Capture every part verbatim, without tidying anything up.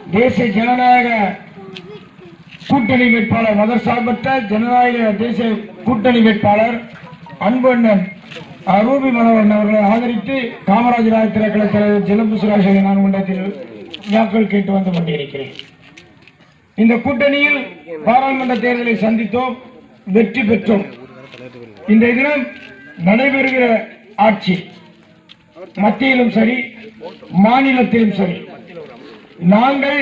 தேசிய ஜனநாயக கூட்டணி வேட்பாளர் மதசார்பற்ற ஜனநாயக தேசிய கூட்டணி வேட்பாளர் அன்பண்ணன் ரூபி மனோகரன் அவர்களை ஆதரித்து காமராஜர் ஆயத்திர கழக தலைவர் ஜெலம்பு சுரேஷ் நான் மண்டலத்தில் வாக்கள் கேட்டு வந்து கொண்டிருக்கிறேன். இந்த கூட்டணியில் பாராளுமன்ற தேர்தலை சந்தித்தோம், வெற்றி பெற்றோம். இந்த தினம் நடைபெறுகிற ஆட்சி மத்தியிலும் சரி மாநிலத்திலும் சரி நாங்கள்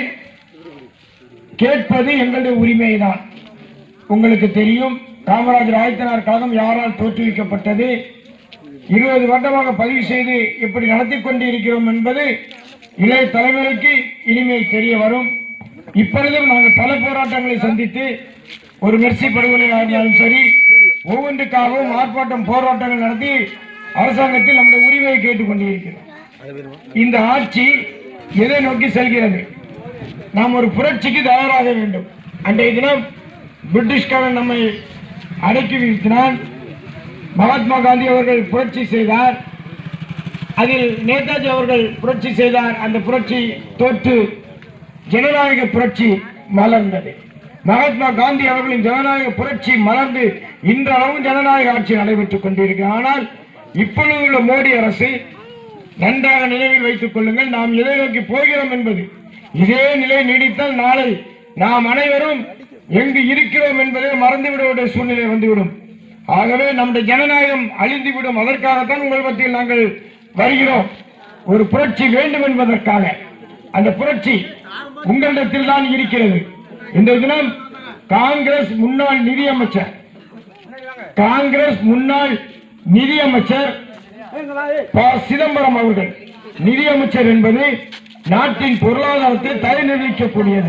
கேட்பது எங்களுடைய உரிமைதான். உங்களுக்கு தெரியும், காமராஜர் ஆயத்தனார் கழகம் யாரால் தோற்றுவிக்கப்பட்டது, இருபது வருடமாக பதிவு செய்து எப்படி நடத்தி கொண்டு இருக்கிறோம் என்பது இளைய தலைமுறைக்கு இனிமேல் தெரிய வரும். இப்பொழுதும் நாங்கள் பல போராட்டங்களை சந்தித்து ஒரு மெர்சி படுகொலையாக இருந்தாலும் சரி ஒவ்வொன்றுக்காகவும் ஆர்ப்பாட்டம் போராட்டங்கள் நடத்தி அரசாங்கத்தில் நம்முடைய உரிமையை கேட்டுக் கொண்டிருக்கிறோம். இந்த ஆட்சி எதை நோக்கி செல்கிறது? நாம் ஒரு புரட்சிக்கு தயாராக வேண்டும். அன்றைய தினம் பிரிட்டிஷ்காரன் நம்மை அடக்கி வீழ்த்தினான். மகாத்மா காந்தி அவர்கள் புரட்சி செய்தார், அதில் நேதாஜி அவர்கள் புரட்சி செய்தார். அந்த புரட்சி தோற்று ஜனநாயக புரட்சி மலர்ந்தது. மகாத்மா காந்தி அவர்களின் ஜனநாயக புரட்சி மலர்ந்து இன்றளவும் ஜனநாயக ஆட்சி நடைபெற்றுக் கொண்டிருக்கிறது. ஆனால் இப்பொழுது உள்ள மோடி அரசு நன்றாக நினைவில் வைத்துக் கொள்ளுங்கள், நாம் எதை நோக்கி போகிறோம் என்பது. இதே நிலை நீடித்தால் நாளை நாம் அனைவரும் எங்கு இருக்கிறோம் என்பதை மறந்துவிட சூழ்நிலை வந்துவிடும். ஆகவே நம்முடைய ஜனநாயகம் அழிந்துவிடும். அதற்காகத்தான் உங்கள் மத்தியில் நாங்கள் வருகிறோம். ஒரு புரட்சி வேண்டும் என்பதற்காக. அந்த புரட்சி உங்களிடத்தில் தான் இருக்கிறது. இந்த தினம் காங்கிரஸ் முன்னாள் நிதியமைச்சர் காங்கிரஸ் முன்னாள் நிதியமைச்சர் ப சிதம்பரம் அவர்கள், நிதியமைச்சர் என்பது நாட்டின் பொருளாதாரத்தை தலை நிர்ணயிக்கக்கூடியது.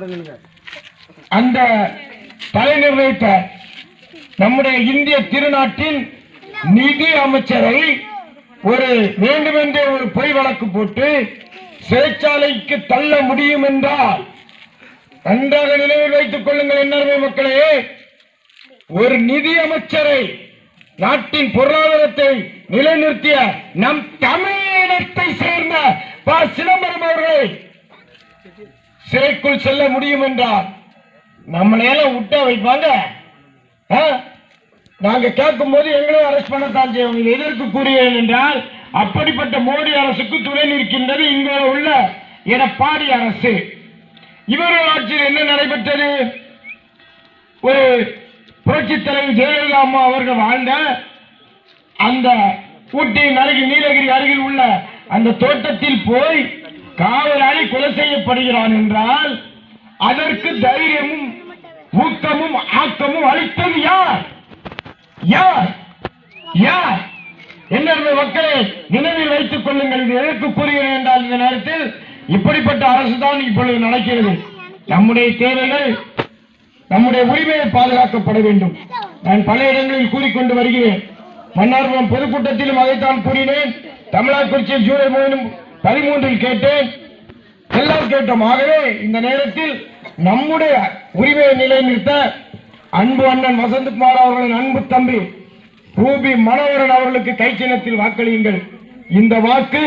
அந்த தலை நிர்ணயித்த நம்முடைய இந்திய திருநாட்டின் நிதி அமைச்சரை ஒரு வேண்டுமென்றே ஒரு பொய் வழக்கு போட்டு சிறைச்சாலைக்கு தள்ள முடியும் என்றால் நன்றாக நினைவில் வைத்துக் கொள்ளுங்கள். என்ன மக்களே, ஒரு நிதி அமைச்சரை நாட்டின் பொருளாதாரத்தை நிலைநிறுத்திய நம் தமிழகத்தை சேர்ந்த ப சிதம்பரம் அவர்களை சிறைக்குள் செல்ல முடியும் என்றால் நம்மளையெல்லாம் விட்டா வைப்பாங்க? நாங்க கேட்கும் போது எங்களே அரெஸ்ட் பண்ணத்தான் செய்வோம். இது எதற்கு கூறுகிறேன் என்றால், அப்படிப்பட்ட மோடி அரசுக்கு துணை நிற்கின்றது இங்கே உள்ள எடப்பாடி அரசு. இவர்கள் ஆட்சியில் என்ன நடைபெற்றது? ஒரு புரட்சி தலைவர் ஜெயலலிதா அம்மா அவர்கள் வாழ்ந்த அந்த ஊட்டியின் அருகில் நீலகிரி அருகில் உள்ள அந்த தோட்டத்தில் போய் காவலாளி கொலை செய்யப்படுகிறான் என்றால் அதற்கு தைரியமும் ஊக்கமும் ஆக்கமும் அளித்தது யார்? யார்? யார்? என்ன மக்களை நினைவில் வைத்துக் கொள்ளுங்கள். இது எதற்கு கூறுகிறேன் என்றால், இந்த நேரத்தில் இப்படிப்பட்ட அரசு தான் இப்பொழுது நடக்கிறது. நம்முடைய தேவைகள், நம்முடைய உரிமையை பாதுகாக்கப்பட வேண்டும். நான் பல இடங்களில் கூறிக்கொண்டு வருகிறேன். மன்னார்புரம் பொதுக்கூட்டத்திலும் அதைத்தான் கூறினேன். தமிழாக்குறிச்சியில் ஜூலை பதிமூன்றில் கேட்டேன், எல்லாம் கேட்டோம். ஆகவே இந்த நேரத்தில் நம்முடைய உரிமையை நிலைநிறுத்த அன்பு அண்ணன் வசந்தகுமார் அவர்களின் அன்பு தம்பி ரூபி மனோகரன் அவர்களுக்கு கை சின்னத்தில் வாக்களியுங்கள். இந்த வாக்கு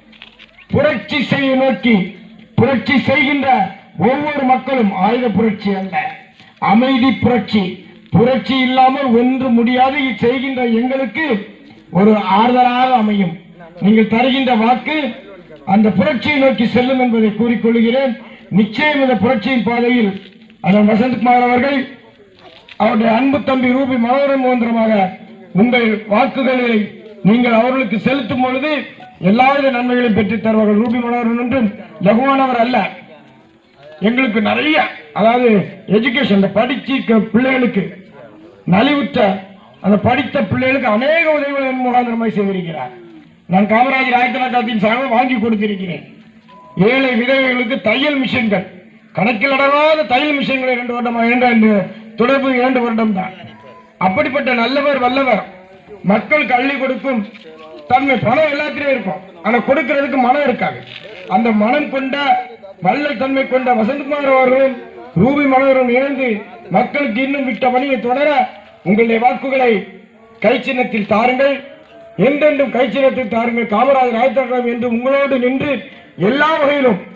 புரட்சி செய்ய நோக்கி புரட்சி செய்கின்ற ஒவ்வொரு மக்களும், ஆயுத புரட்சி அல்ல, அமைதி புரட்சி. புரட்சி இல்லாமல் ஒன்று முடியாது. செய்கின்ற எங்களுக்கு ஒரு ஆறுதலாக அமையும். நீங்கள் தருகின்ற வாக்கு அந்த புரட்சியை நோக்கி செல்லும் என்பதை கூறிக்கொள்கிறேன். நிச்சயம் இந்த புரட்சியின் பாதையில் அண்ணன் வசந்தகுமார் அவர்கள், அவருடைய அன்பு தம்பி ரூபி மனோகரன் மூலமாக உங்கள் வாக்குகளை நீங்கள் அவர்களுக்கு செலுத்தும் பொழுது எல்லாவித நன்மைகளையும் பெற்றுத் தருவார்கள். ரூபி மனோகரன் ஒன்றும் லகுவானவர் அல்ல. எங்களுக்கு நிறைய, அதாவது எஜுகேஷன், படிச்ச பிள்ளைகளுக்கு, நலிவுற்ற அந்த படித்த பிள்ளைகளுக்கு அநேக உதவிகளை முகாந்திரமாய் செய்திருக்கிறார். நான் காமராஜர் ஆயத்தனத்தின் சார்பில் வாங்கி கொடுத்திருக்கிறேன். ஏழை விதவைகளுக்கு தையல் மிஷின்கள், கணக்கில் அடங்காத தையல் மிஷின்கள் இரண்டு வருடம் தொடர்பு இரண்டு வருடம் தான். அப்படிப்பட்ட நல்லவர் வல்லவர், மக்களுக்கு அள்ளி கொடுக்கும் தன்மை. பணம் எல்லாத்திலையும் இருக்கும், ஆனா கொடுக்கிறதுக்கு மனம் இருக்காது. அந்த மனம் கொண்ட வல்லல் தன்மை கொண்ட வசந்தகுமார் அவர்களும் ரூபி மனோகரன் இணைந்து மக்களுக்கு இன்னும் விட்ட பணியை தொடர உங்களுடைய வாக்குகளை கை சின்னத்தில் தாருங்கள். என்றென்றும் கை சின்னத்தில் தாருங்கள். காமராஜர் ஆயத்தனம் என்று உங்களோடு நின்று எல்லா வகையிலும்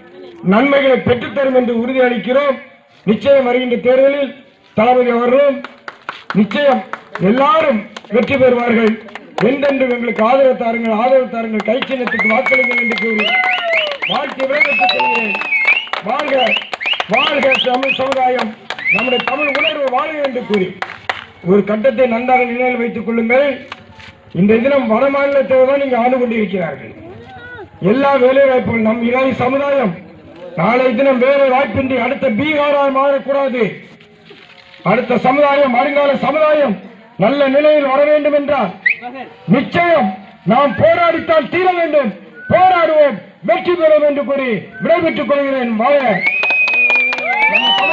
நன்மைகளை பெற்றுத்தரும் என்று உறுதியளிக்கிறோம். நிச்சயம் வருகின்ற தேர்தலில் தளபதி அவர்களும் நிச்சயம் எல்லாரும் வெற்றி பெறுவார்கள். என்றென்று எங்களுக்கு ஆதரவு தாருங்கள், ஆதரவு தாருங்கள், கை சின்னத்துக்கு வாக்களிங்கள் என்று கூறி வாழ்க்கை விளைவித்துக் கொள்கிறேன். வாழ்க வாழ்க தமிழ் சமுதாயம், நம்முடைய தமிழ் உணர்வு வாழ்க என்று கூறி ஒரு கட்டத்தை நன்றாக நினைவில் வைத்துக் கொள்ளுங்கள். இந்த தினம் வட மாநிலத்தை தான் நீங்க ஆண்டு கொண்டிருக்கிறார்கள். எல்லா வேலை வாய்ப்புகள் நம் இளைய சமுதாயம் நாளை தினம் வேலை வாய்ப்பின்றி அடுத்த பீகாராக மாறக்கூடாது. அடுத்த சமுதாயம், வருங்கால சமுதாயம் நல்ல நிலையில் வர வேண்டும் என்றால் நிச்சயம் நாம் போராடித்தான் தீர வேண்டும். போராடுவோம், வெற்றி பெறுவோம் என்று கூறி விடைபெற்றுக் கொள்கிறேன். வாழ